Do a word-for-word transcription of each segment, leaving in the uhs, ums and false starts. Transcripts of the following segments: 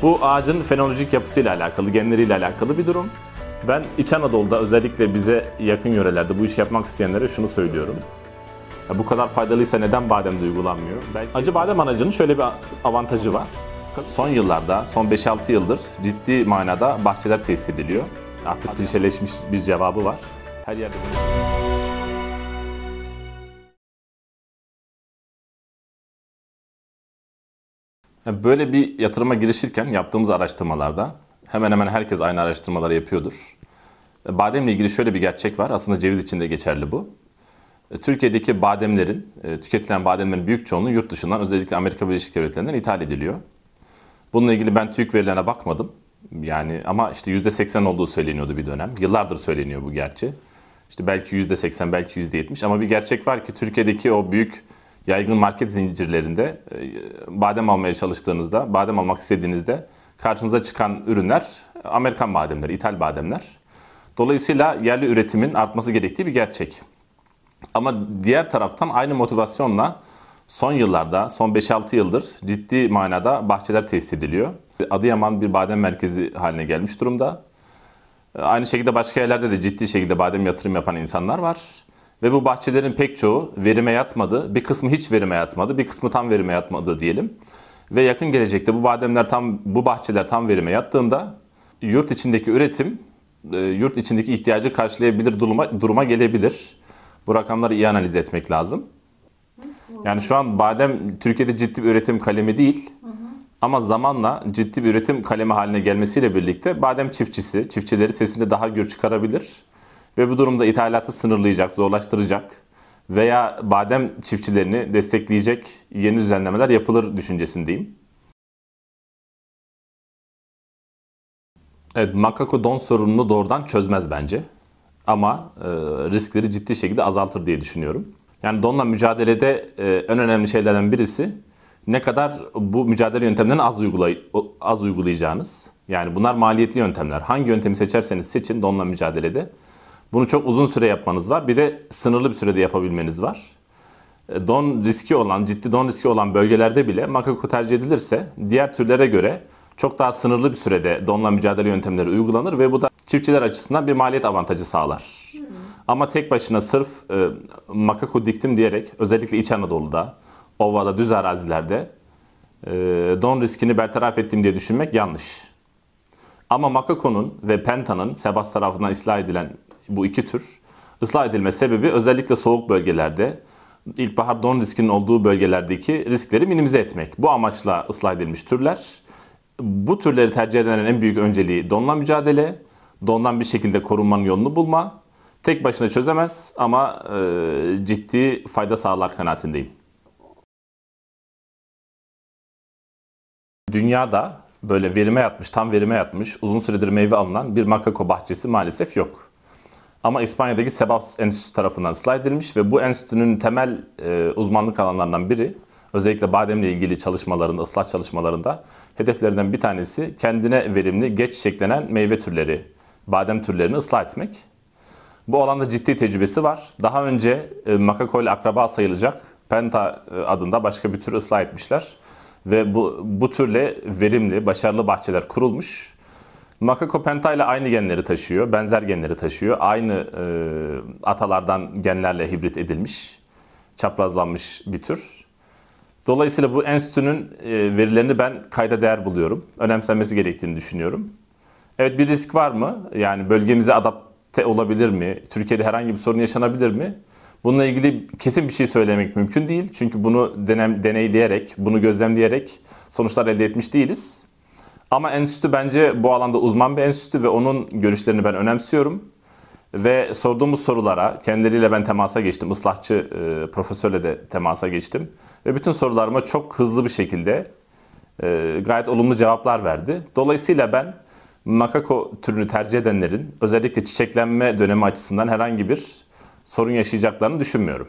Bu ağacın fenolojik yapısıyla alakalı, genleriyle alakalı bir durum. Ben İç Anadolu'da özellikle bize yakın yörelerde bu işi yapmak isteyenlere şunu söylüyorum. Ya bu kadar faydalıysa neden bademde uygulanmıyor? Belki acı badem anacının şöyle bir avantajı var. Son yıllarda, son beş altı yıldır ciddi manada bahçeler tesis ediliyor. Artık klişeleşmiş bir cevabı var. Her yerde böyle bir yatırıma girişirken yaptığımız araştırmalarda hemen hemen herkes aynı araştırmaları yapıyordur. Bademle ilgili şöyle bir gerçek var. Aslında ceviz için de geçerli bu. Türkiye'deki bademlerin, tüketilen bademlerin büyük çoğunluğu yurt dışından, özellikle Amerika Birleşik Devletleri'nden ithal ediliyor. Bununla ilgili ben TÜİK verilerine bakmadım. Yani ama işte yüzde seksen olduğu söyleniyordu bir dönem. Yıllardır söyleniyor bu gerçi. İşte belki yüzde seksen, belki yüzde yetmiş ama bir gerçek var ki Türkiye'deki o büyük yaygın market zincirlerinde badem almaya çalıştığınızda, badem almak istediğinizde karşınıza çıkan ürünler Amerikan bademleri, ithal bademler. Dolayısıyla yerli üretimin artması gerektiği bir gerçek. Ama diğer taraftan aynı motivasyonla son yıllarda, son beş altı yıldır ciddi manada bahçeler tesis ediliyor. Adıyaman bir badem merkezi haline gelmiş durumda. Aynı şekilde başka yerlerde de ciddi şekilde badem yatırım yapan insanlar var. Ve bu bahçelerin pek çoğu verime yatmadı. Bir kısmı hiç verime yatmadı, bir kısmı tam verime yatmadı diyelim. Ve yakın gelecekte bu bademler tam, bu bahçeler tam verime yattığında yurt içindeki üretim, yurt içindeki ihtiyacı karşılayabilir duruma, duruma gelebilir. Bu rakamları iyi analiz etmek lazım. Yani şu an badem Türkiye'de ciddi bir üretim kalemi değil. Hı hı. Ama zamanla ciddi bir üretim kalemi haline gelmesiyle birlikte badem çiftçisi, çiftçileri sesinde daha gür çıkarabilir. Ve bu durumda ithalatı sınırlayacak, zorlaştıracak veya badem çiftçilerini destekleyecek yeni düzenlemeler yapılır düşüncesindeyim. Evet, makako don sorununu doğrudan çözmez bence. Ama e, riskleri ciddi şekilde azaltır diye düşünüyorum. Yani donla mücadelede e, en önemli şeylerden birisi ne kadar bu mücadele yöntemlerini az, uygulay az uygulayacağınız. Yani bunlar maliyetli yöntemler. Hangi yöntemi seçerseniz seçin donla mücadelede. Bunu çok uzun süre yapmanız var. Bir de sınırlı bir sürede yapabilmeniz var. E, don riski olan, ciddi don riski olan bölgelerde bile makako tercih edilirse diğer türlere göre çok daha sınırlı bir sürede donla mücadele yöntemleri uygulanır ve bu da çiftçiler açısından bir maliyet avantajı sağlar. Hmm. Ama tek başına sırf e, makako diktim diyerek özellikle İç Anadolu'da, ovada, düz arazilerde e, don riskini bertaraf ettim diye düşünmek yanlış. Ama makakonun ve pentanın Sebas tarafından ıslah edilen bu iki tür ıslah edilme sebebi özellikle soğuk bölgelerde, ilkbahar don riskinin olduğu bölgelerdeki riskleri minimize etmek. Bu amaçla ıslah edilmiş türler. Bu türleri tercih edenlerin en büyük önceliği donla mücadele, dondan bir şekilde korunmanın yolunu bulma. Tek başına çözemez ama e, ciddi fayda sağlar kanaatindeyim. Dünyada böyle verime yatmış, tam verime yatmış, uzun süredir meyve alınan bir makako bahçesi maalesef yok. Ama İspanya'daki Sebas Enstitüsü tarafından ıslah edilmiş ve bu enstitünün temel e, uzmanlık alanlarından biri, özellikle bademle ilgili çalışmalarında, ıslah çalışmalarında hedeflerinden bir tanesi kendine verimli, geç çiçeklenen meyve türleri, badem türlerini ıslah etmek. Bu alanda ciddi tecrübesi var. Daha önce e, makako ile akraba sayılacak penta e, adında başka bir tür ıslah etmişler. Ve bu, bu türle verimli, başarılı bahçeler kurulmuş. Makako penta ile aynı genleri taşıyor, benzer genleri taşıyor. Aynı e, atalardan genlerle hibrit edilmiş, çaprazlanmış bir tür. Dolayısıyla bu enstitünün verilerini ben kayda değer buluyorum. Önemsenmesi gerektiğini düşünüyorum. Evet, bir risk var mı? Yani bölgemize adapte olabilir mi? Türkiye'de herhangi bir sorun yaşanabilir mi? Bununla ilgili kesin bir şey söylemek mümkün değil. Çünkü bunu denem, deneyleyerek, bunu gözlemleyerek sonuçlar elde etmiş değiliz. Ama enstitü bence bu alanda uzman bir enstitü ve onun görüşlerini ben önemsiyorum. Ve sorduğumuz sorulara, kendileriyle ben temasa geçtim, ıslahçı e, profesörle de temasa geçtim. Ve bütün sorularıma çok hızlı bir şekilde e, gayet olumlu cevaplar verdi. Dolayısıyla ben makako türünü tercih edenlerin özellikle çiçeklenme dönemi açısından herhangi bir sorun yaşayacaklarını düşünmüyorum.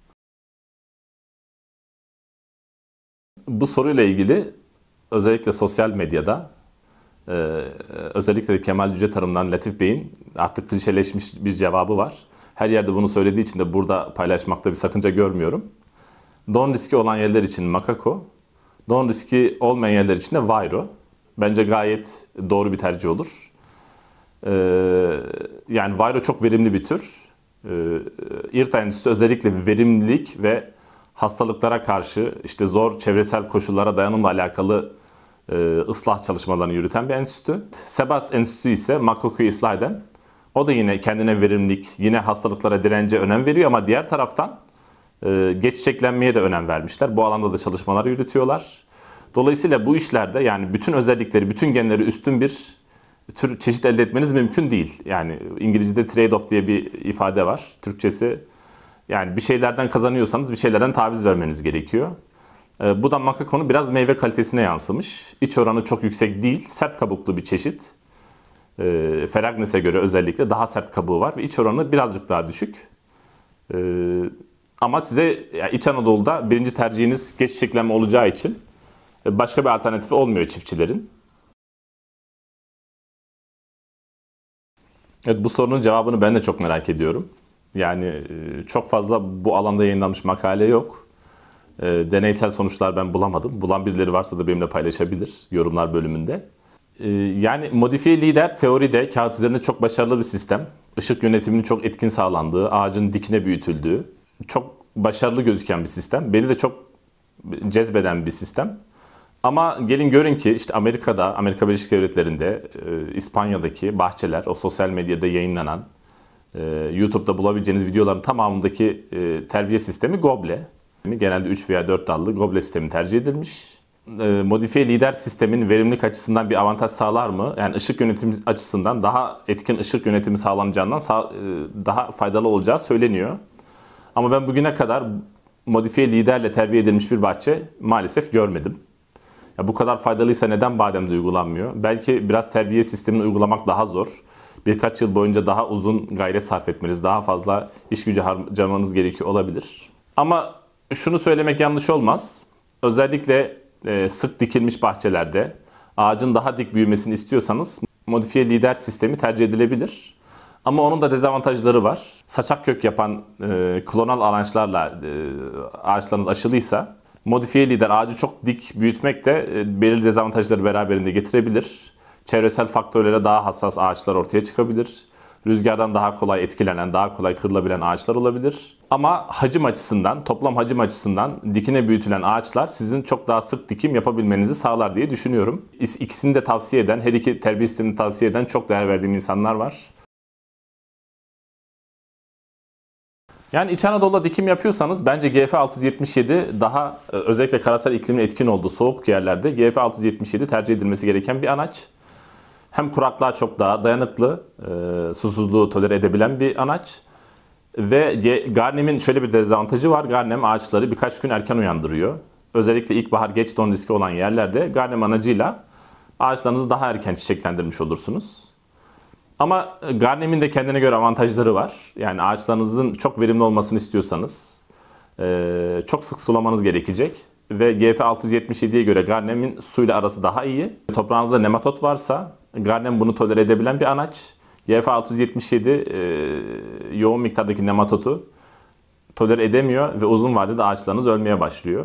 Bu soruyla ilgili özellikle sosyal medyada Ee, özellikle de Kemal Cüce Tarım'dan Latif Bey'in artık klişeleşmiş bir cevabı var. Her yerde bunu söylediği için de burada paylaşmakta bir sakınca görmüyorum. Don riski olan yerler için makako, don riski olmayan yerler için de vayro. bence gayet doğru bir tercih olur. Ee, yani Vayro çok verimli bir tür. Ee, İRTA endüstrisi özellikle verimlilik ve hastalıklara karşı işte zor çevresel koşullara dayanımla alakalı e, ıslah çalışmalarını yürüten bir enstitü. Sebas Enstitüsü ise Makoko'yu ıslah eden. O da yine kendine verimlilik, yine hastalıklara dirence önem veriyor ama diğer taraftan e, geç çiçeklenmeye de önem vermişler. Bu alanda da çalışmalar yürütüyorlar. Dolayısıyla bu işlerde yani bütün özellikleri, bütün genleri üstün bir tür çeşit elde etmeniz mümkün değil. Yani İngilizce'de trade-off diye bir ifade var. Türkçesi yani bir şeylerden kazanıyorsanız bir şeylerden taviz vermeniz gerekiyor. E, bu da Makoko'nun biraz meyve kalitesine yansımış. İç oranı çok yüksek değil, sert kabuklu bir çeşit. E, Feragnes'e göre özellikle daha sert kabuğu var ve iç oranı birazcık daha düşük. E, ama size yani İç Anadolu'da birinci tercihiniz geç çiçeklenme olacağı için başka bir alternatifi olmuyor çiftçilerin. Evet, bu sorunun cevabını ben de çok merak ediyorum. Yani çok fazla bu alanda yayınlanmış makale yok. Deneysel sonuçlar ben bulamadım. Bulan birileri varsa da benimle paylaşabilir yorumlar bölümünde. Yani modifiye lider teoride kağıt üzerinde çok başarılı bir sistem. Işık yönetiminin çok etkin sağlandığı, ağacın dikine büyütüldüğü, çok başarılı gözüken bir sistem. Beni de çok cezbeden bir sistem. Ama gelin görün ki işte Amerika'da, Amerika Birleşik Devletleri'nde, İspanya'daki bahçeler, o sosyal medyada yayınlanan, YouTube'da bulabileceğiniz videoların tamamındaki terbiye sistemi Goble. Genelde üç veya dört dallı Goble sistemi tercih edilmiş. Modifiye lider sistemin verimlilik açısından bir avantaj sağlar mı? Yani ışık yönetimi açısından daha etkin ışık yönetimi sağlanacağından daha faydalı olacağı söyleniyor. Ama ben bugüne kadar modifiye liderle terbiye edilmiş bir bahçe maalesef görmedim. Ya bu kadar faydalıysa neden bademde uygulanmıyor? Belki biraz terbiye sistemini uygulamak daha zor. Birkaç yıl boyunca daha uzun gayret sarf etmeniz, daha fazla iş gücü harcamanız gerekiyor olabilir. Ama şunu söylemek yanlış olmaz. Özellikle e, sık dikilmiş bahçelerde ağacın daha dik büyümesini istiyorsanız modifiye lider sistemi tercih edilebilir. Ama onun da dezavantajları var. Saçak kök yapan e, klonal arançlarla e, ağaçlarınız aşılıysa modifiye lider ağacı çok dik büyütmek de e, belirli dezavantajları beraberinde getirebilir. Çevresel faktörlere daha hassas ağaçlar ortaya çıkabilir. Rüzgardan daha kolay etkilenen, daha kolay kırılabilen ağaçlar olabilir. Ama hacim açısından, toplam hacim açısından dikine büyütülen ağaçlar sizin çok daha sık dikim yapabilmenizi sağlar diye düşünüyorum. İkisini de tavsiye eden, her iki terbiye sistemini tavsiye eden çok değer verdiğim insanlar var. Yani İç Anadolu'da dikim yapıyorsanız bence G F altı yüz yetmiş yedi daha özellikle karasal iklimin etkin olduğu soğuk yerlerde G F altı yüz yetmiş yedi tercih edilmesi gereken bir anaç. Hem kuraklığa çok daha dayanıklı, e, susuzluğu tolere edebilen bir anaç. Ve Garnem'in şöyle bir dezavantajı var. Garnem ağaçları birkaç gün erken uyandırıyor. Özellikle ilkbahar geç don riski olan yerlerde Garnem anacıyla ağaçlarınızı daha erken çiçeklendirmiş olursunuz. Ama Garnem'in de kendine göre avantajları var. Yani ağaçlarınızın çok verimli olmasını istiyorsanız e, çok sık sulamanız gerekecek. Ve G F altı yüz yetmiş yediye göre Garnem'in suyla arası daha iyi. Toprağınızda nematot varsa Garnem bunu tolere edebilen bir anaç. G F altı yüz yetmiş yedi e, yoğun miktardaki nematotu tolere edemiyor ve uzun vadede ağaçlarınız ölmeye başlıyor.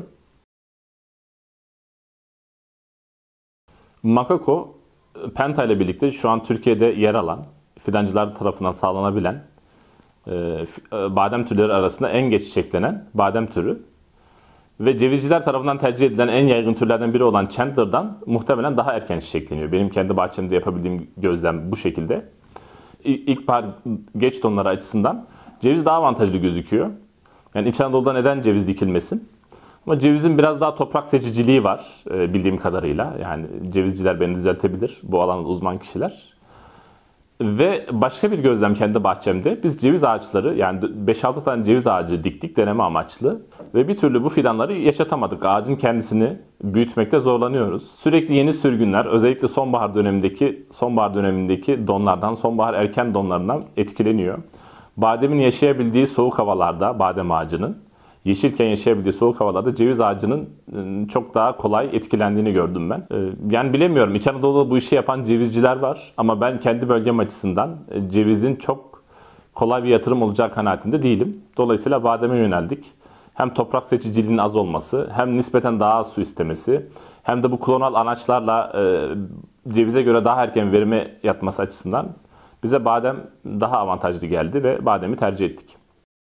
Makoko, Penta ile birlikte şu an Türkiye'de yer alan, fidancılar tarafından sağlanabilen e, badem türleri arasında en geç çiçeklenen badem türü. Ve cevizciler tarafından tercih edilen en yaygın türlerden biri olan Chandler'dan muhtemelen daha erken çiçekleniyor. Benim kendi bahçemde yapabildiğim gözlem bu şekilde. İlkbahar geç donları açısından ceviz daha avantajlı gözüküyor. Yani İç Anadolu'da neden ceviz dikilmesin? Ama cevizin biraz daha toprak seçiciliği var bildiğim kadarıyla. Yani cevizciler beni düzeltebilir, bu alanda uzman kişiler. Ve başka bir gözlem kendi bahçemde. Biz ceviz ağaçları yani beş altı tane ceviz ağacı diktik deneme amaçlı. Ve bir türlü bu fidanları yaşatamadık. Ağacın kendisini büyütmekte zorlanıyoruz. Sürekli yeni sürgünler özellikle sonbahar dönemindeki sonbahar dönemindeki donlardan, sonbahar erken donlarından etkileniyor. Bademin yaşayabildiği soğuk havalarda badem ağacının yeşilken yaşayabildiği soğuk havalarda ceviz ağacının çok daha kolay etkilendiğini gördüm ben. Yani bilemiyorum, İç Anadolu'da bu işi yapan cevizciler var ama ben kendi bölgem açısından cevizin çok kolay bir yatırım olacağı kanaatinde değilim. Dolayısıyla bademe yöneldik. Hem toprak seçiciliğinin az olması, hem nispeten daha az su istemesi, hem de bu klonal anaçlarla cevize göre daha erken verime yatması açısından bize badem daha avantajlı geldi ve bademi tercih ettik.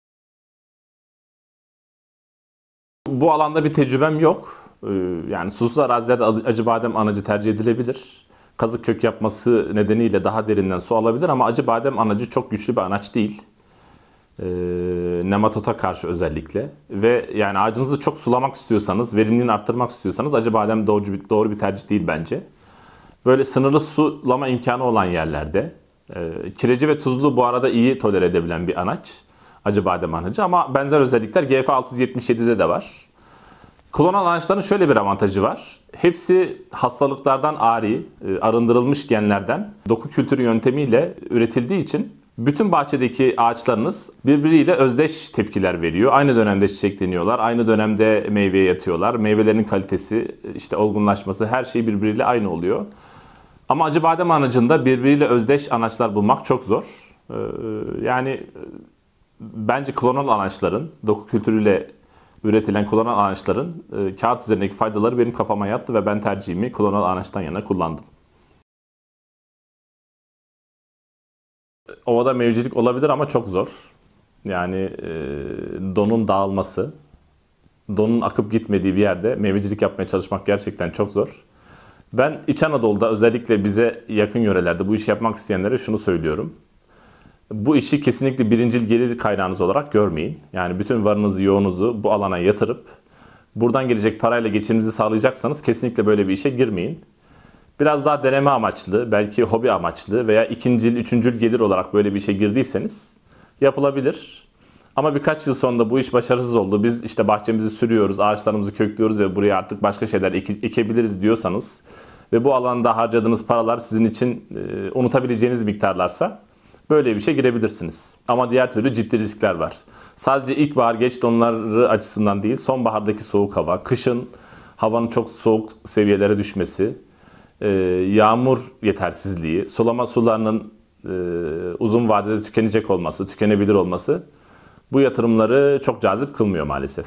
Bu alanda bir tecrübem yok. Yani susuz arazilerde acı badem anacı tercih edilebilir. Kazık kök yapması nedeniyle daha derinden su alabilir ama acı badem anacı çok güçlü bir anaç değil. E, nematota karşı özellikle. Ve yani ağacınızı çok sulamak istiyorsanız, verimliliğini arttırmak istiyorsanız acı badem doğru bir, doğru bir tercih değil bence. Böyle sınırlı sulama imkanı olan yerlerde, e, kireci ve tuzlu bu arada iyi tolere edebilen bir anaç. Acı badem anacı ama benzer özellikler G F altı yüz yetmiş yedi'de de var. Klonal anaçların şöyle bir avantajı var. Hepsi hastalıklardan ari, arındırılmış genlerden doku kültürü yöntemiyle üretildiği için bütün bahçedeki ağaçlarınız birbiriyle özdeş tepkiler veriyor. Aynı dönemde çiçekleniyorlar, aynı dönemde meyveye yatıyorlar. Meyvelerin kalitesi, işte olgunlaşması her şey birbiriyle aynı oluyor. Ama acı badem anacında birbiriyle özdeş anaçlar bulmak çok zor. Yani bence klonal anaçların, doku kültürüyle üretilen klonal anaçların e, kağıt üzerindeki faydaları benim kafama yattı ve ben tercihimi klonal anaçtan yana kullandım. Ovada meyvecilik olabilir ama çok zor. Yani e, donun dağılması, donun akıp gitmediği bir yerde meyvecilik yapmaya çalışmak gerçekten çok zor. Ben İç Anadolu'da özellikle bize yakın yörelerde bu işi yapmak isteyenlere şunu söylüyorum. Bu işi kesinlikle birincil gelir kaynağınız olarak görmeyin. Yani bütün varınızı, yoğunuzu bu alana yatırıp buradan gelecek parayla geçiminizi sağlayacaksanız kesinlikle böyle bir işe girmeyin. Biraz daha deneme amaçlı, belki hobi amaçlı veya ikincil, üçüncül gelir olarak böyle bir işe girdiyseniz yapılabilir. Ama birkaç yıl sonra bu iş başarısız oldu. Biz işte bahçemizi sürüyoruz, ağaçlarımızı köklüyoruz ve buraya artık başka şeyler eke, ekebiliriz diyorsanız ve bu alanda harcadığınız paralar sizin için e, unutabileceğiniz miktarlarsa böyle bir şey girebilirsiniz. Ama diğer türlü ciddi riskler var. Sadece ilkbahar geç donları açısından değil, sonbahardaki soğuk hava, kışın havanın çok soğuk seviyelere düşmesi, yağmur yetersizliği, sulama sularının uzun vadede tükenecek olması, tükenebilir olması bu yatırımları çok cazip kılmıyor maalesef.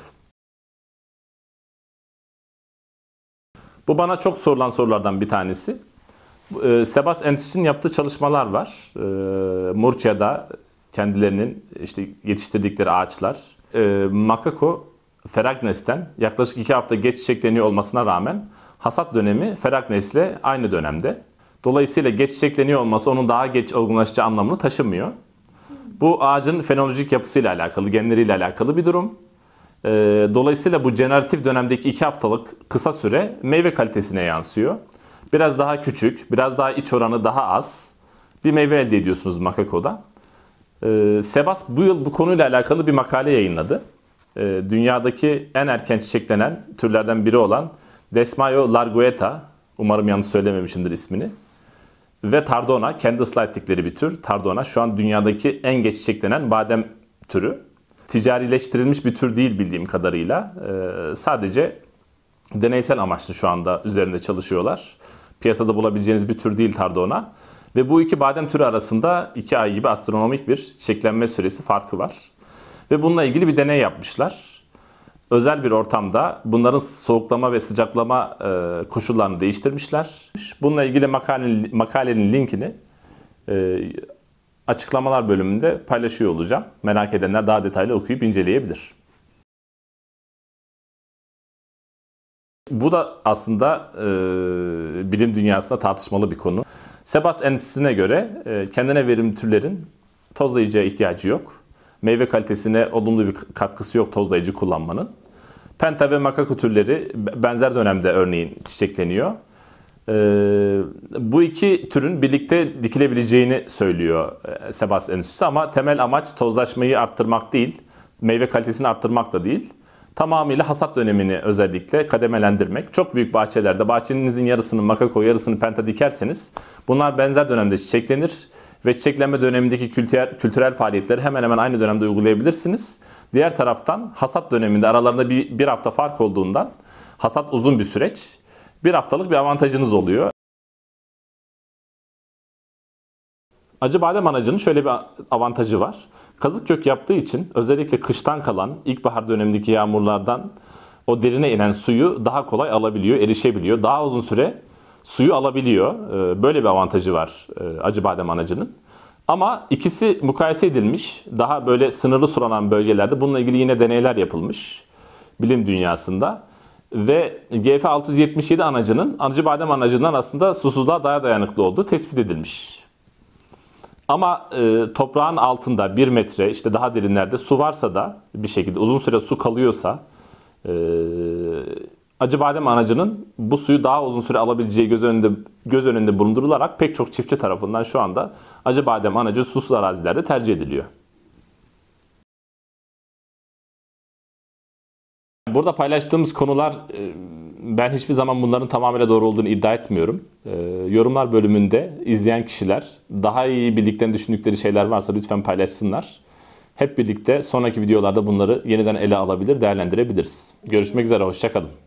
Bu bana çok sorulan sorulardan bir tanesi. Sebas Enstitüsü'nün yaptığı çalışmalar var. Murcia'da kendilerinin işte yetiştirdikleri ağaçlar. Makako Feragnes'ten yaklaşık iki hafta geç çiçekleniyor olmasına rağmen hasat dönemi Feragnes'le aynı dönemde. Dolayısıyla geç çiçekleniyor olması onun daha geç olgunlaşacağı anlamını taşımıyor. Bu ağacın fenolojik yapısıyla alakalı, genleriyle alakalı bir durum. Dolayısıyla bu jeneratif dönemdeki iki haftalık kısa süre meyve kalitesine yansıyor. Biraz daha küçük, biraz daha iç oranı daha az bir meyve elde ediyorsunuz Makako'da. Ee, Sebas bu yıl bu konuyla alakalı bir makale yayınladı. Ee, dünyadaki en erken çiçeklenen türlerden biri olan Desmayo largueta, umarım yanlış söylememişimdir ismini, ve Tardona, kendi ıslah ettikleri bir tür. Tardona şu an dünyadaki en geç çiçeklenen badem türü. Ticarileştirilmiş bir tür değil bildiğim kadarıyla. Ee, sadece deneysel amaçlı şu anda üzerinde çalışıyorlar. Piyasada bulabileceğiniz bir tür değil Tardona. Ve bu iki badem türü arasında iki ay gibi astronomik bir çiçeklenme süresi farkı var. Ve bununla ilgili bir deney yapmışlar. Özel bir ortamda bunların soğuklama ve sıcaklama e, koşullarını değiştirmişler. Bununla ilgili makalenin, makalenin linkini e, açıklamalar bölümünde paylaşıyor olacağım. Merak edenler daha detaylı okuyup inceleyebilir. Bu da aslında e, bilim dünyasında tartışmalı bir konu. Sebas Enstitüsü'ne göre e, kendine verimli türlerin tozlayıcıya ihtiyacı yok. Meyve kalitesine olumlu bir katkısı yok tozlayıcı kullanmanın. Penta ve makako türleri benzer dönemde örneğin çiçekleniyor. E, bu iki türün birlikte dikilebileceğini söylüyor e, Sebas Enstitüsü ama temel amaç tozlaşmayı arttırmak değil, meyve kalitesini arttırmak da değil. Tamamıyla hasat dönemini özellikle kademelendirmek. Çok büyük bahçelerde bahçenizin yarısını makako, yarısını penta dikerseniz bunlar benzer dönemde çiçeklenir ve çiçeklenme dönemindeki kültürel, kültürel faaliyetleri hemen hemen aynı dönemde uygulayabilirsiniz. Diğer taraftan hasat döneminde aralarında bir, bir hafta fark olduğundan hasat uzun bir süreç. Bir haftalık bir avantajınız oluyor. Acı badem anacının şöyle bir avantajı var. Kazık kök yaptığı için özellikle kıştan kalan ilkbahar dönemindeki yağmurlardan o derine inen suyu daha kolay alabiliyor, erişebiliyor. Daha uzun süre suyu alabiliyor. E, böyle bir avantajı var e, Acıbadem Anacı'nın. Ama ikisi mukayese edilmiş. Daha böyle sınırlı sulanan bölgelerde bununla ilgili yine deneyler yapılmış bilim dünyasında. Ve G F altı yüz yetmiş yedi anacının Acıbadem Anacı'ndan aslında susuzluğa daha dayanıklı olduğu tespit edilmiş. Ama e, toprağın altında bir metre işte daha derinlerde su varsa da bir şekilde uzun süre su kalıyorsa e, Acıbadem Anacı'nın bu suyu daha uzun süre alabileceği göz önünde göz önünde bulundurularak pek çok çiftçi tarafından şu anda Acıbadem Anacı susuz arazilerde tercih ediliyor. Burada paylaştığımız konular e, ben hiçbir zaman bunların tamamıyla doğru olduğunu iddia etmiyorum. E, yorumlar bölümünde izleyen kişiler daha iyi bildiklerini düşündükleri şeyler varsa lütfen paylaşsınlar. Hep birlikte sonraki videolarda bunları yeniden ele alabilir, değerlendirebiliriz. Görüşmek üzere, hoşça kalın.